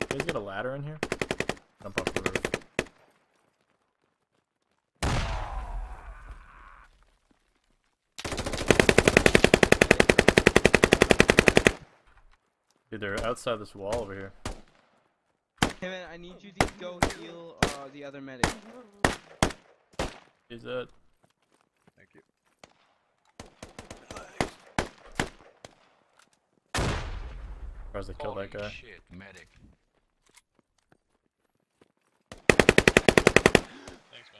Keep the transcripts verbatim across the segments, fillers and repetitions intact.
You guys get a ladder in here? Jump off the roof. Dude, they're outside this wall over here. Hey man, I need you to go heal uh, the other medic. He's dead. Thank you. Surprised they killed that guy. Shit, medic. Thanks,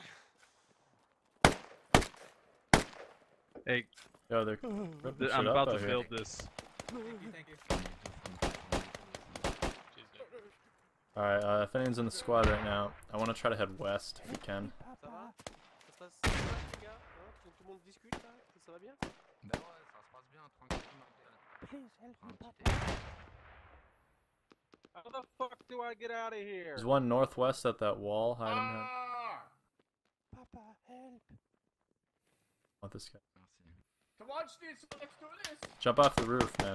man. Hey, Yo, they're ripping I'm shit up about to out here. build this. Thank you, thank you. Alright, uh, if anyone's in the squad right now, I want to try to head west if we can. Ça va? Ça se passe bien, les gars? Hein? Tout le monde discute là? Ça va bien? Ben ouais, ça se passe bien, tranquillement. Please help me, Papa. How the fuck do I get out of here? There's one northwest at that wall. Hide him. Hide. Papa, help. Want this guy? To watch this, let's do this. Jump off the roof, man.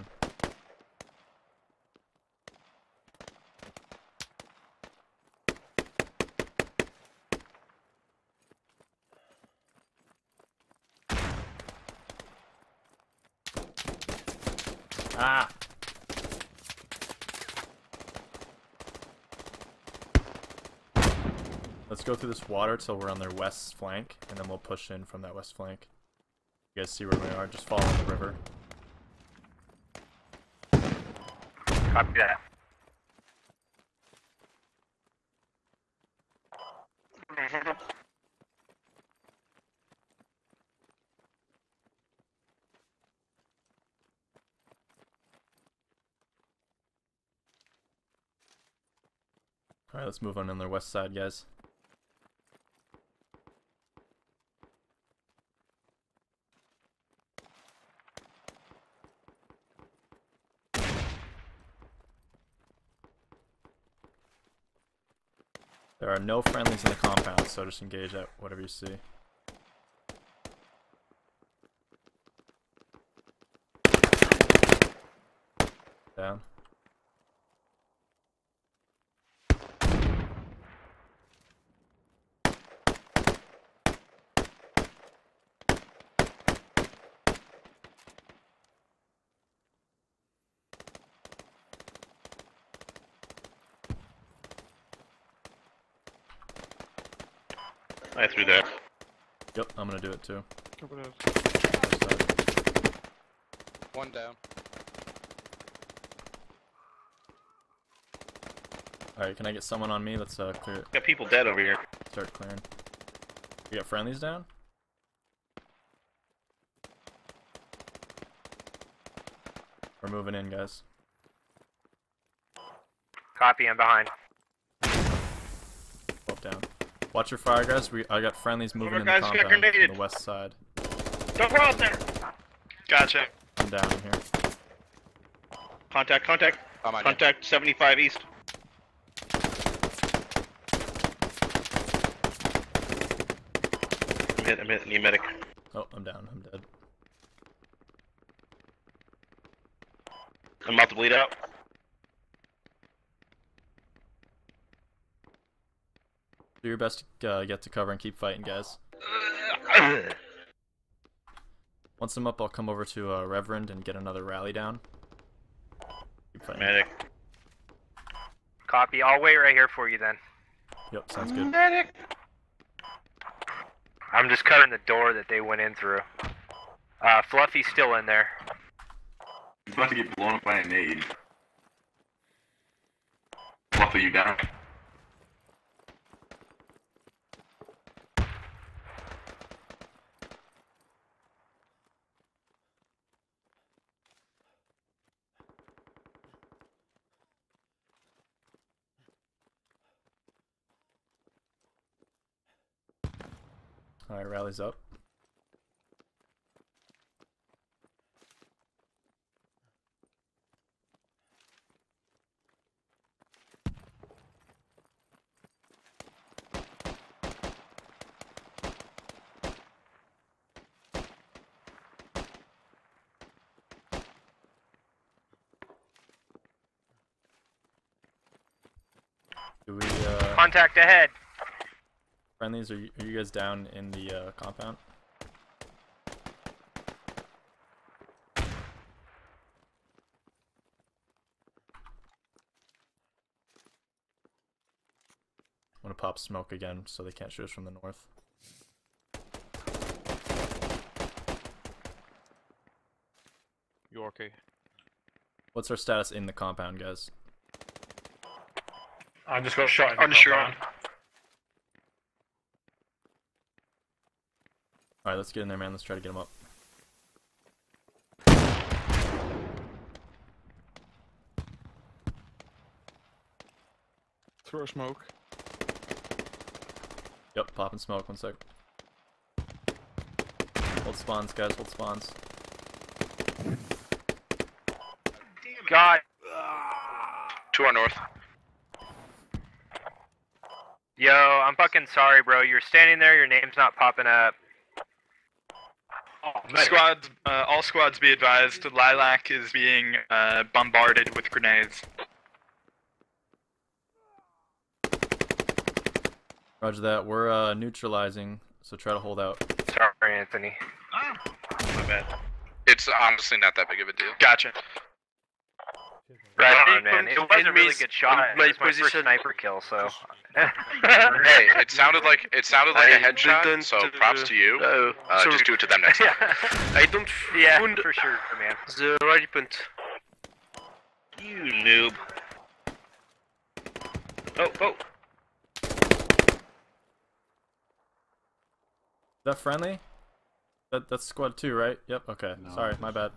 Ah! Let's go through this water till we're on their west flank, and then we'll push in from that west flank. You guys see where we are? Just follow the river. Copy that. Alright, let's move on on their west side, guys. There are no friendlies in the compound, so just engage at whatever you see. Down. I threw that. Yep, I'm gonna do it too. One down. Alright, can I get someone on me? Let's uh, clear it. Got people dead over here. Start clearing. You got friendlies down? We're moving in, guys. Copy, I'm behind. Up down. Watch your fire, guys. We I got friendlies moving in the guys got compound grenaded. from the west side. Don't go out there! Gotcha. I'm down in here. Contact, contact. I'm on Contact seventy-five east. I'm hit, I'm hit, need medic. Oh, I'm down. I'm dead. I'm about to bleed out. Do your best to uh, get to cover and keep fighting, guys. Once I'm up, I'll come over to uh, Reverend and get another rally down. Keep fighting. Medic. Copy. I'll wait right here for you then. Yep, sounds good. Medic. I'm just covering the door that they went in through. Uh, Fluffy's still in there. He's about to get blown up by a nade. Fluffy, you down? Alright, rally's up. Do we, uh... Contact ahead. Friendlies, are you, are you guys down in the, uh, compound? I'm gonna pop smoke again so they can't shoot us from the north. You okay? What's our status in the compound, guys? I just got shot in the Unsure. compound. Alright, let's get in there, man. Let's try to get him up. Throw smoke. Yep, popping smoke. One sec. Hold spawns, guys. Hold spawns. God. To our north. Yo, I'm fucking sorry, bro. You're standing there, your name's not popping up. Squads, uh, all squads be advised, Lilac is being uh, bombarded with grenades. Roger that. We're uh, neutralizing, so try to hold out. Sorry, Anthony. My bad. It's honestly not that big of a deal. Gotcha. Right on, man. It was a really good shot. It was my first sniper kill, so. Hey, it sounded like it sounded like a headshot. So props to you. Uh, just do it to them next time. I don't Yeah, found for sure, man. the rally point. You noob. Oh, oh. Is that friendly? That that's squad two, right? Yep. Okay. Sorry, my bad.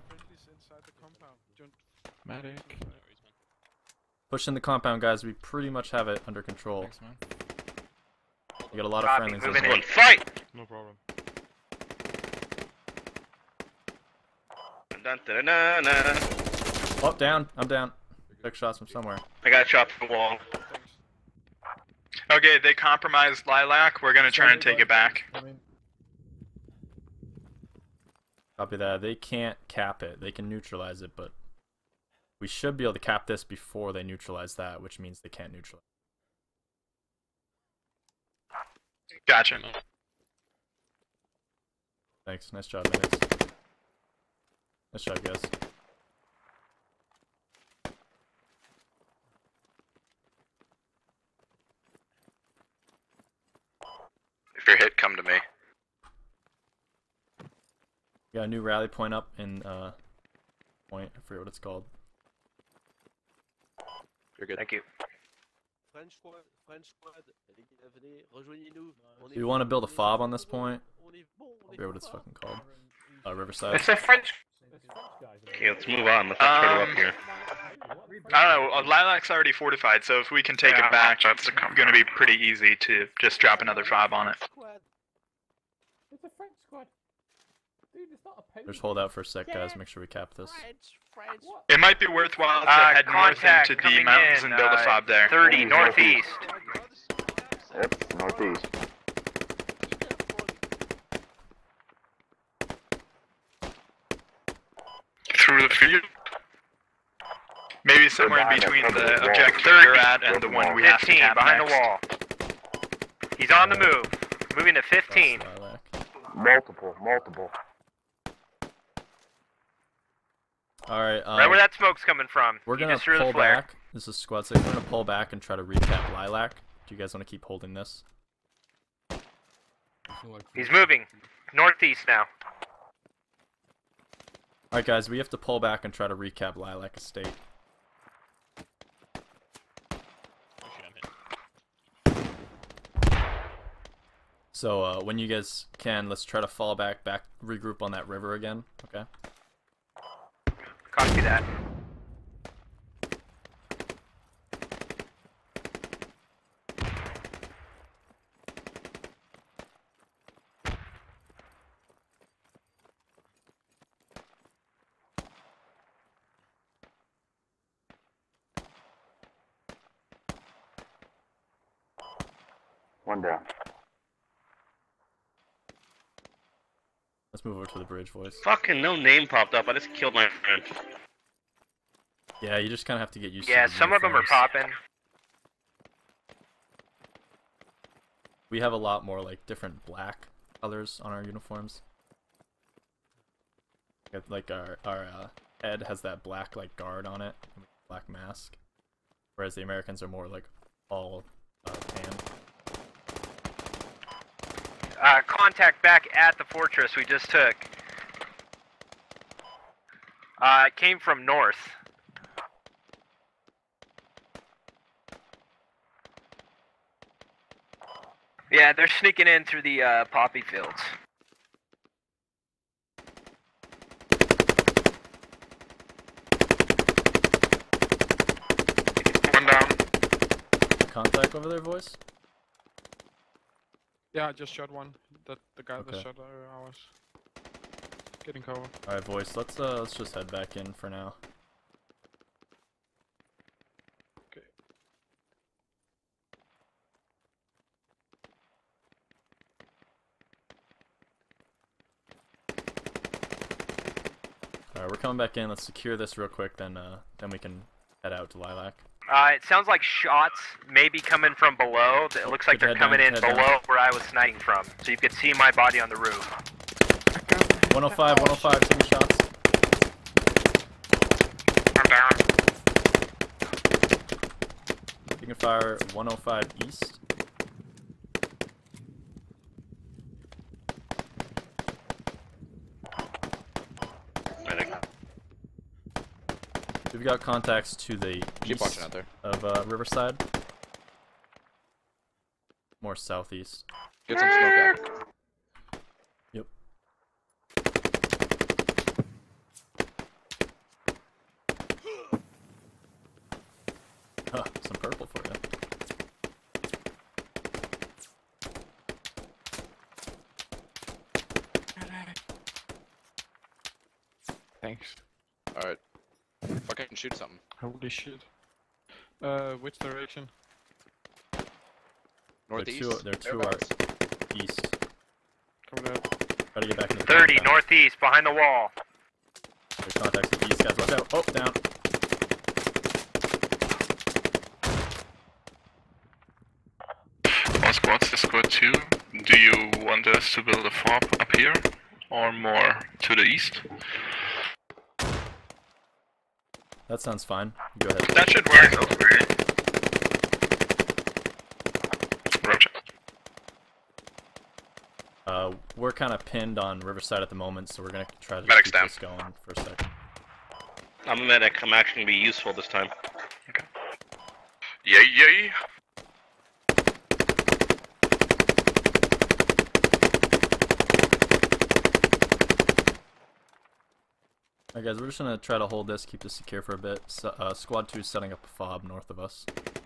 Medic. Push in the compound, guys. We pretty much have it under control. Thanks, man. We got a lot of Copy, friendlies. moving as well. in. Fight! No problem. Dun, dun, dun, dun. Oh, down. I'm down. Took shots from somewhere. I got shot from the wall. Okay, they compromised Lilac. We're gonna try and take it back. Copy that. They can't cap it. They can neutralize it, but we should be able to cap this before they neutralize that, which means they can't neutralize. Gotcha. Thanks. Nice job, guys. Nice job, guys. If you're hit, come to me. Got a new rally point up in uh point. I forget what it's called. You're good. Thank you. French squad, French squad, venez, rejoignez-nous. Do you want to build a fob on this point? I forget what it's fucking called. Uh, Riverside. It's a French. Okay, let's move on. Let's not turtle Um, up here. I don't know. uh, Lilac's already fortified, so if we can take Yeah, it back, that's it's gonna be pretty easy to just drop another fob on it. It's a French squad. Dude, it's not a Just hold out for a sec, guys. Make sure we cap this. It might be worthwhile to Uh, head north contact into the coming mountains in, and build a uh, fob there. thirty, northeast. Yep, northeast. Through the field? Maybe somewhere in between the objective thirty. you're at and the one we have to fifteen, cap behind next. the wall. He's on the move. Moving to fifteen. Lilac. Multiple, multiple. All right. Um, Right where that smoke's coming from. We're He gonna just threw the pull flare. back. This is squad six. We're gonna pull back and try to recap Lilac. Do you guys want to keep holding this? He's moving. Northeast now. All right, guys. We have to pull back and try to recap Lilac Estate. So uh, when you guys can, let's try to fall back, back, regroup on that river again. Okay. Copy that. One down. Let's move over to the bridge, voice. Fucking no name popped up. I just killed my friend. Yeah, you just kind of have to get used Yeah, to. the some of them are uniforms. popping. We have a lot more like different black colors on our uniforms. Like our our uh, head has that black like guard on it, black mask, whereas the Americans are more like all uh, tan. Uh, contact back at the fortress we just took. Uh, it came from north. Yeah, they're sneaking in through the uh, poppy fields. One down. Contact over there, voice? Yeah, I just shot one. That the guy Okay. that shot uh, ours. Getting cover. Alright, voice, let's uh let's just head back in for now. Okay. Alright, we're coming back in. Let's secure this real quick, then uh then we can head out to Lilac. Uh, it sounds like shots may be coming from below. It looks like Good they're head coming down, in good head below down. where I was sniping from. So you could see my body on the roof. one oh five, one oh five, taking shots. I'm down. Taking fire, one oh five east. We've got contacts to the Keep east watching out there. of uh, Riverside. More southeast. Get some smoke out. Yep. Huh, some purple for you. Thanks. Alright. Fucking shoot something. Holy shit. Uh, which direction? Northeast. They're two, they're two Thereabouts. are east. Cover that. Try to get back into the thirty, compound. northeast, behind the wall. There's contacts to the east, guys. Watch out. Oh, down. All squads, this squad two. Do you want us to build a fob up here? Or more to the east? That sounds fine. Go ahead. That should work. Roger. Uh, we're kind of pinned on Riverside at the moment, so we're gonna try to Medic's keep down. this going for a second. I'm a medic. I'm actually gonna be useful this time. Yay, yay. Alright guys, we're just gonna try to hold this, keep this secure for a bit. So, uh, squad two is setting up a fob north of us.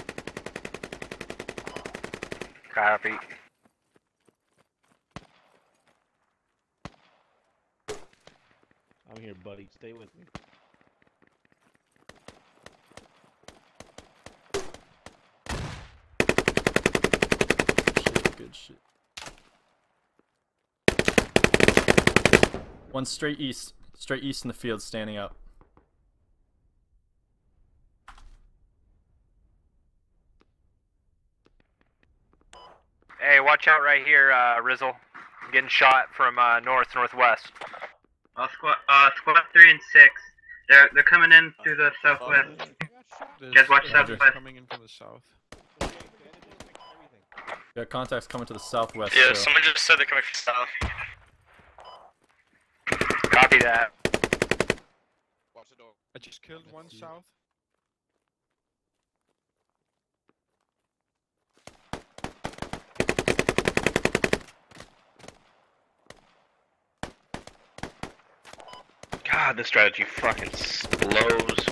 Copy. I'm here, buddy. Stay with me. Shit, good shit. One straight east. Straight east in the field, standing up. Hey, watch out right here, uh, Rizzle. I'm getting shot from uh, north, northwest. Uh, squad, uh, squad three and six. They're they're coming in through the southwest. There's Guys, watch enemies southwest. coming in from the south. We got contacts coming to the southwest. Yeah, so- someone just said they're coming from south. Copy that. Watch the door. I just killed one south. God, this strategy fucking blows.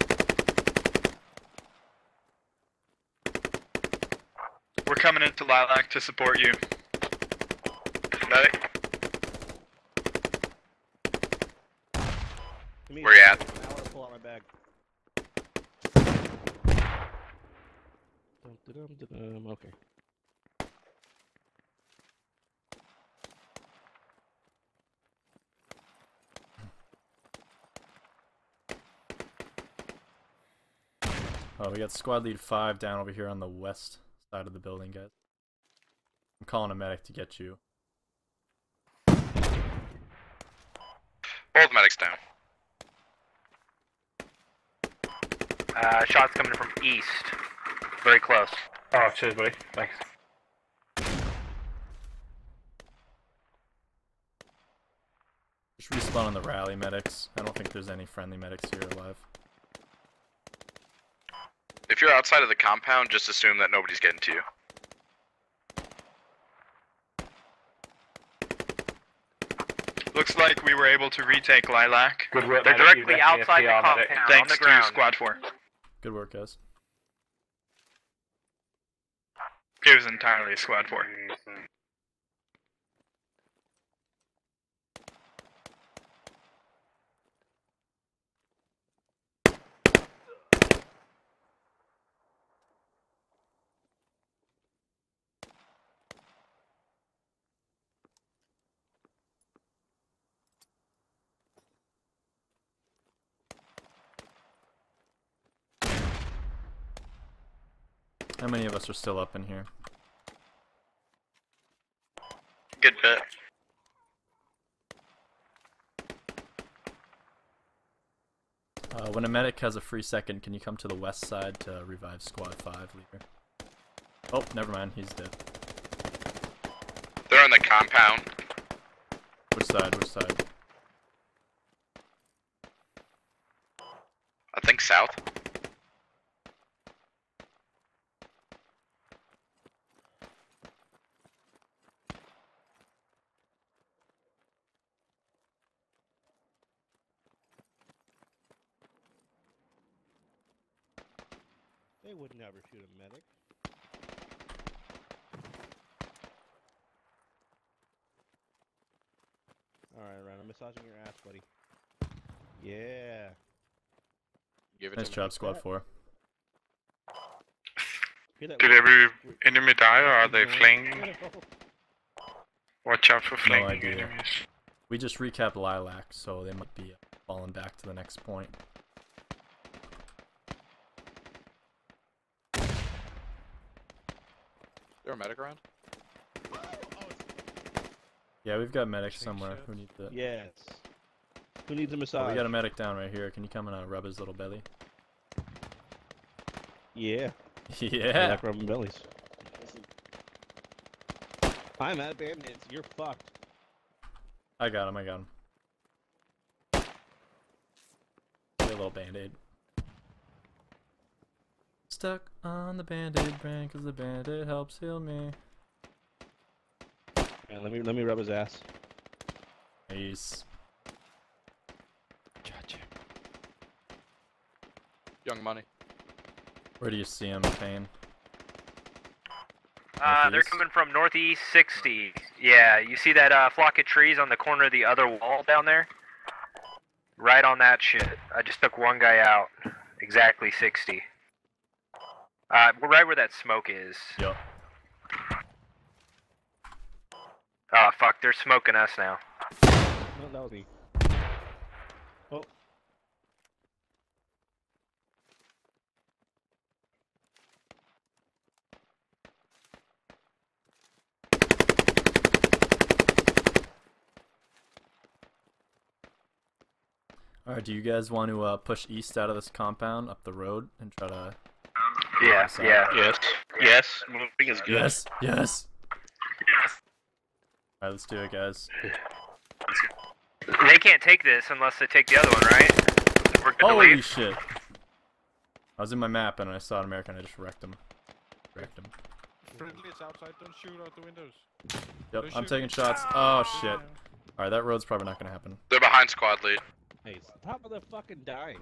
We're coming into Lilac to support you. Medic, Give me where you at? I want to pull out my bag. Dum, dum, dum, dum. Okay. Oh, we got squad lead five down over here on the west side of the building, guys. I'm calling a medic to get you. Both medics down. Uh, shots coming from east. Very close. Oh, cheers, buddy. Thanks. Just respawn on the rally medics. I don't think there's any friendly medics here alive. If you're outside of the compound, just assume that nobody's getting to you. Looks like we were able to retake Lilac. Good work. They're medic. directly You outside the left me on medic. compound, Thanks on the to ground. Squad four. Good work, guys. It was entirely Squad four. How many of us are still up in here? Good bit. Uh, when a medic has a free second, can you come to the west side to revive squad five leader? Oh, never mind, he's dead. They're on the compound. Which side, which side? I think south. They would never shoot a medic. Alright, Ryan, I'm massaging your ass, buddy. Yeah. Give it Nice to job, squad four. Did every enemy die or are they flanking? Watch out for No flanking idea. enemies. We just recapped Lilac, so they might be falling back to the next point. there a medic around? Yeah, we've got medics somewhere. Who needs it? Yes. Who needs a massage? Oh, we got a medic down right here. Can you come and uh, rub his little belly? Yeah. I Yeah. like rubbing bellies. I'm at bandits. You're fucked. I got him. I got him. Get a little band-aid. Stuck on the band-aid brand because the band-aid helps heal me. Yeah, let me let me rub his ass. Nice. Gotcha. Young money. Where do you see him, Payne? Uh, they're Northeast? coming from northeast sixty. Yeah, you see that uh, flock of trees on the corner of the other wall down there? Right on that shit. I just took one guy out. Exactly sixty. Uh, we're right where that smoke is. Yup. Oh, fuck, they're smoking us now. No, that was me. Oh. Alright, do you guys want to uh, push east out of this compound, up the road, and try to... Yeah, South? yeah. Yes. Yes. Moving is good. Yes, yes! Alright, let's do it, guys. They can't take this unless they take the other one, right? We're good to Holy leave. shit! I was in my map and I saw an American, I just wrecked him. Wrecked him. Friendly is outside, don't shoot out the windows. Yep, Don't I'm shoot. taking shots. Oh shit. Alright, that road's probably not gonna happen. They're behind squad lead. Hey, stop with the fucking dying.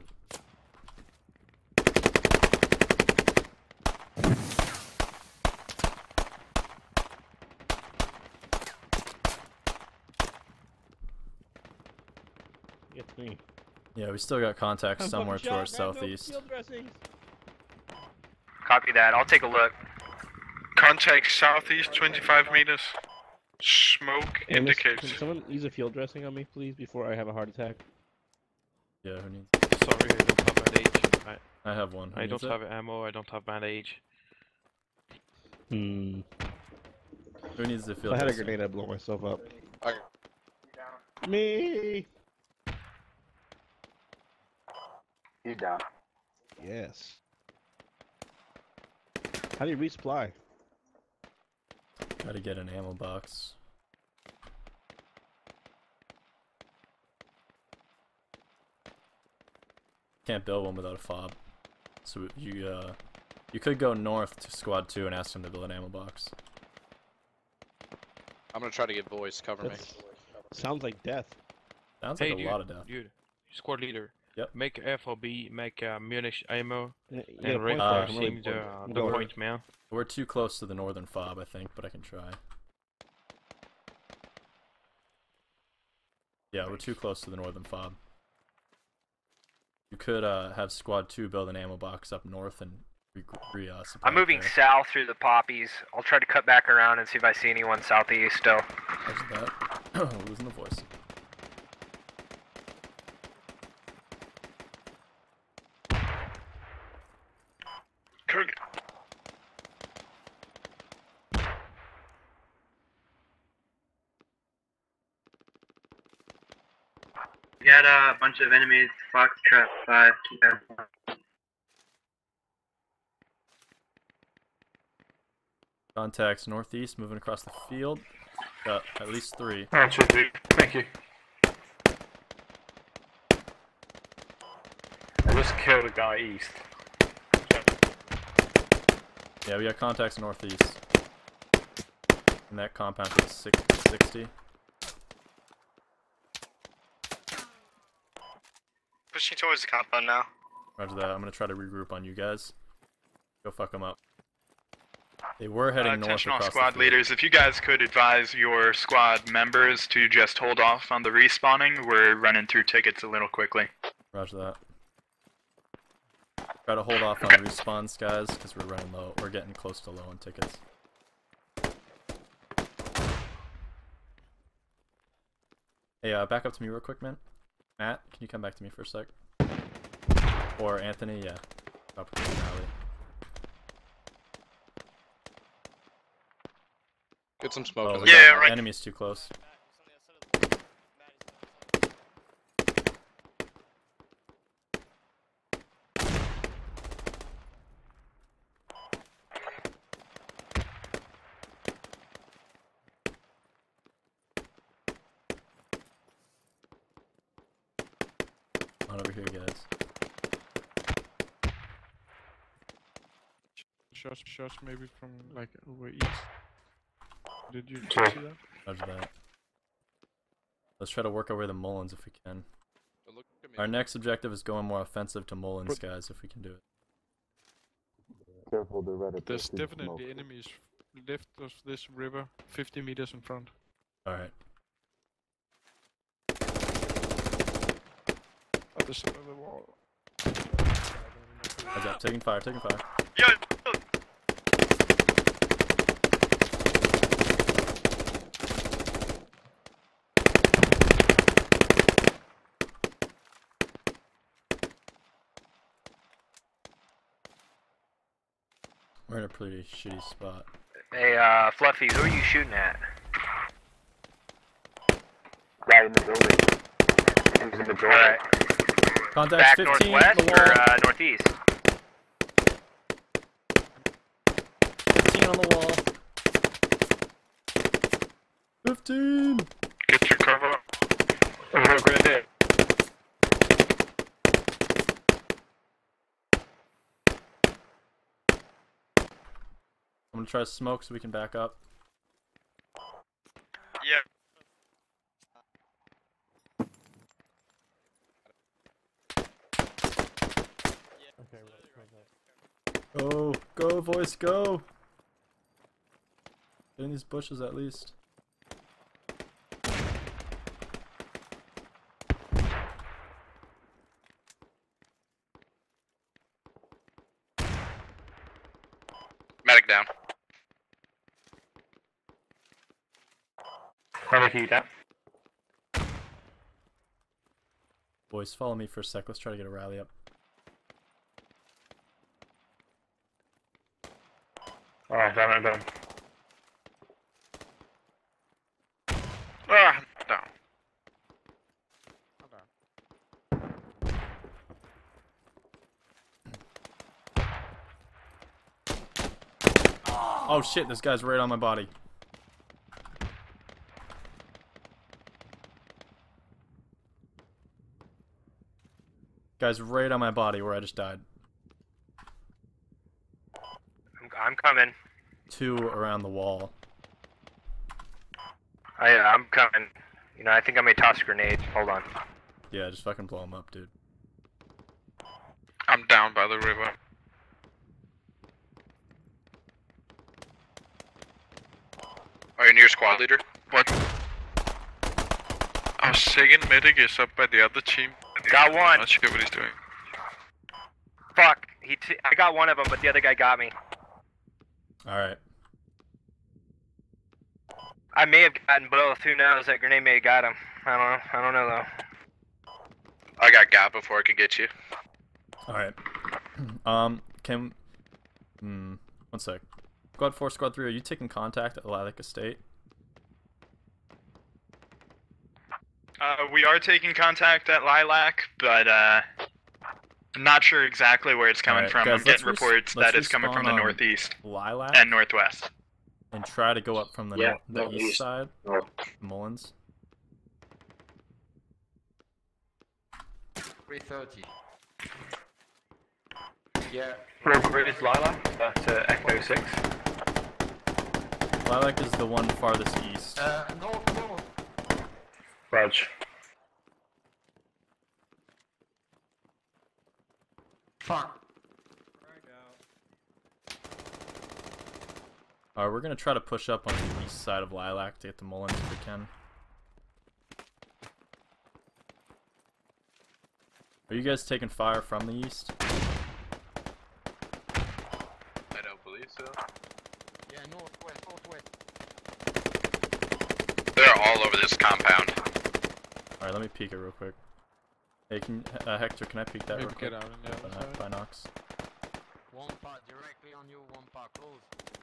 It's me. Yeah, we still got contacts I'm somewhere fucking to our shot, man, no southeast. field dressings. Copy that. I'll take a look. Contact southeast twenty-five meters. Smoke Hey, miss, indicates. Can someone use a field dressing on me, please, before I have a heart attack? Yeah, who needs Sorry, I don't have bandage. I, I have one. Who I needs don't it? have ammo, I don't have bandage. Hmm. Who needs to If field I had a dressing? grenade, I'd blow myself up. I, Me. He's down. Yes. How do you resupply? Gotta get an ammo box. Can't build one without a fob. So you uh, you could go north to squad two and ask them to build an ammo box. I'm gonna try to get voice. Cover me. That's- Sounds like death. Sounds Hey, like a dude, lot of death. dude, squad leader. Yep. Make F O B, make uh, Munich ammo, Yeah, you get a and point there. I'm really reinforcing the, bored. uh, I'm the going. point, man. We're too close to the northern fob, I think, but I can try. Yeah, we're too close to the northern fob. You could uh, have squad two build an ammo box up north and re, re uh, supply I'm it moving there. south through the poppies. I'll try to cut back around and see if I see anyone southeast still. How's that? Losing the voice. Kirk. We got uh, a bunch of enemies. Foxtrot five. Contacts northeast, moving across the field. Got at least three. That should be. Thank you. I just killed a guy east. Yeah, we got contacts northeast. And that compound is six sixty. Pushing towards the compound now. Roger that. I'm gonna try to regroup on you guys. Go fuck them up. They were heading Uh, north attention all across squad the field. leaders, if you guys could advise your squad members to just hold off on the respawning, we're running through tickets a little quickly. Roger that. Try to hold off on respawns, guys, because we're running low. We're getting close to low on tickets. Hey, uh, back up to me real quick, man. Matt, can you come back to me for a sec? Or Anthony, yeah. Up to Rally. Get some smoke. Oh, in we the got back. enemies too close. On over here, guys. Shots, shots maybe from like over east. Did you Sure. see that? Roger that. Let's try to work our way to Mullins if we can. But look at me. Our next objective is going more offensive to Mullins, guys, if we can do it. Careful, the red There's approaching definitely smoke. enemies left of this river, fifty meters in front. Alright. At the side of the wall. Heads up, taking fire, taking fire. Yo, We're in a pretty shitty spot. Hey, uh, Fluffy, who are you shooting at? Guy in the building. He's in the door. Alright. Contact Back fifteen northwest on the wall. or uh, northeast? fifteen on the wall. fifteen! get your cover up. I'm not gonna do it. I'm gonna try to smoke so we can back up. Yeah. Okay, right, right, right. Go, go, voice, go! Get in these bushes at least. Medic down. Medic you down. Boys, follow me for a sec. Let's try to get a rally up. Alright, down and down. Oh shit, this guy's right on my body. Guy's right on my body where I just died. I'm, I'm coming. Two around the wall. I, I'm coming. You know, I think I may toss a grenade. Hold on. Yeah, just fucking blow him up, dude. I'm down by the river. Are you near squad leader? What? Our second medic is up by the other team. Got one. I'm not sure what he's doing. Fuck. He t I got one of them, but the other guy got me. Alright. I may have gotten both. Who knows? That grenade may have got him. I don't know. I don't know though. I got got before I could get you. Alright. um, can... Hmm, one sec. Squad four, Squad three, are you taking contact at Lilac Estate? Uh, we are taking contact at Lilac, but uh, I'm not sure exactly where it's coming Right, from. guys, I'm getting let's reports let's that it's coming from the respawn on northeast Lilac and northwest. and try to go up from the, Yeah, nor the east northeast. side. North. Mullins. three thirty. Yeah. Where is Lilac? That's uh, Echo six. Lilac is the one farthest east. Uh, north, north. Raj. Fuck. Alright, we're gonna try to push up on the east side of Lilac to get to Mullins if we can. Are you guys taking fire from the east? I don't believe so. Yeah, northwest, northwest. They're all over this compound. Alright, let me peek it real quick. Hey, can, uh, Hector, can I peek that Maybe real quick? get out on the other Binoc- side. Binocs. One part directly on you, one part close.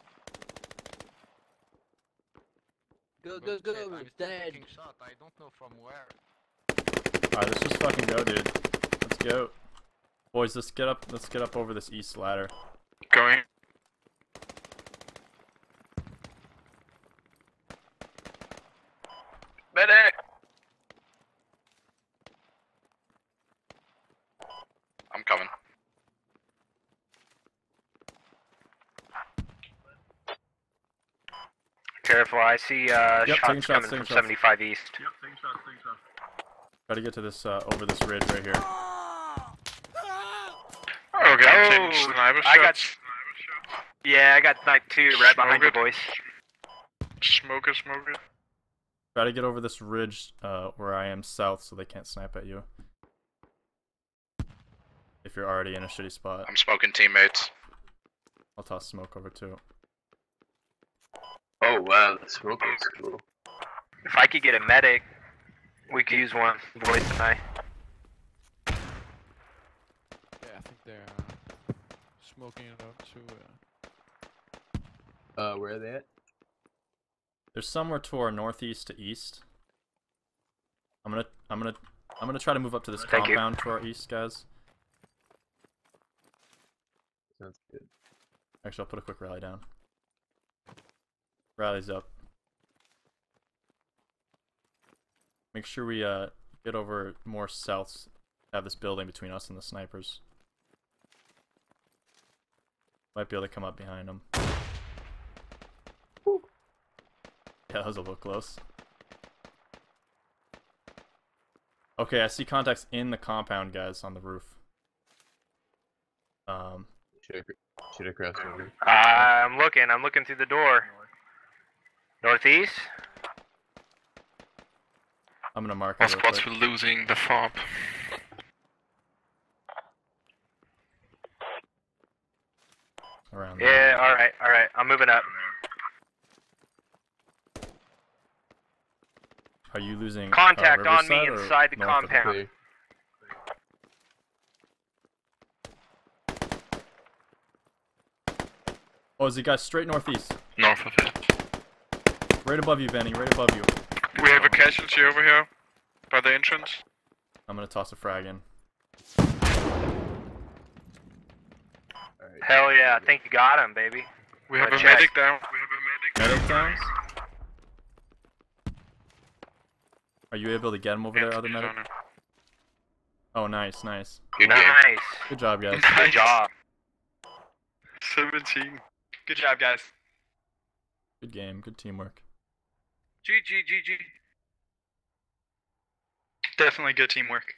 Go, go, But, uh, go, I'm it's still dead. taking shot. I don't know from where. Alright, let's just fucking go, dude. Let's go. Boys, let's get up let's get up over this east ladder. Going. Medic! I'm coming. Careful, I see uh, Yep, taking shots shots, coming taking from shots. seventy-five east. Yep, taking shots, taking shots. Try to get to this uh over this ridge right here. Okay, I'm Oh, taking sniper I got. shots. Yeah, I got sniped too, right behind you, Smoke it. boys. Smoke it, smoke it. Try to get over this ridge uh where I am south so they can't snipe at you. If you're already in a shitty spot. I'm smoking teammates. I'll toss smoke over too. Oh wow, the smoke is cool. If I could get a medic, we could use one. Boys and I. Yeah, I think they're uh, smoking it up to. Uh... Uh, where are they at? There's somewhere to our northeast to east. I'm gonna I'm gonna I'm gonna try to move up to this Thank you. compound to our east, guys. Sounds good. Actually, I'll put a quick rally down. Rally's up. Make sure we uh get over more south. Have this building between us and the snipers. Might be able to come up behind them. Yeah, that was a little close. Okay, I see contacts in the compound, guys, on the roof. Um, Should I, should I cross over? I'm looking. I'm looking through the door. Northeast. I'm gonna mark All it real squads quick. for losing the fob. Around Yeah. there. All right. All right. I'm moving up. Are you losing Contact uh, on me Riverside or inside the north of compound. Clear. Oh, is the guy straight northeast? North of it. Right above you, Benny. Right above you. We have a casualty over here by the entrance. I'm gonna toss a frag in. Alright. Hell yeah! I think you got him, baby. We have Uh, a check. medic down. We have a medic Medic down? Are you able to get him over there, other medic? Oh, nice, nice. Good game. Nice. Good job, guys. Good job. seventeen. Good job, guys. Good game, good teamwork. G G G G. Definitely good teamwork.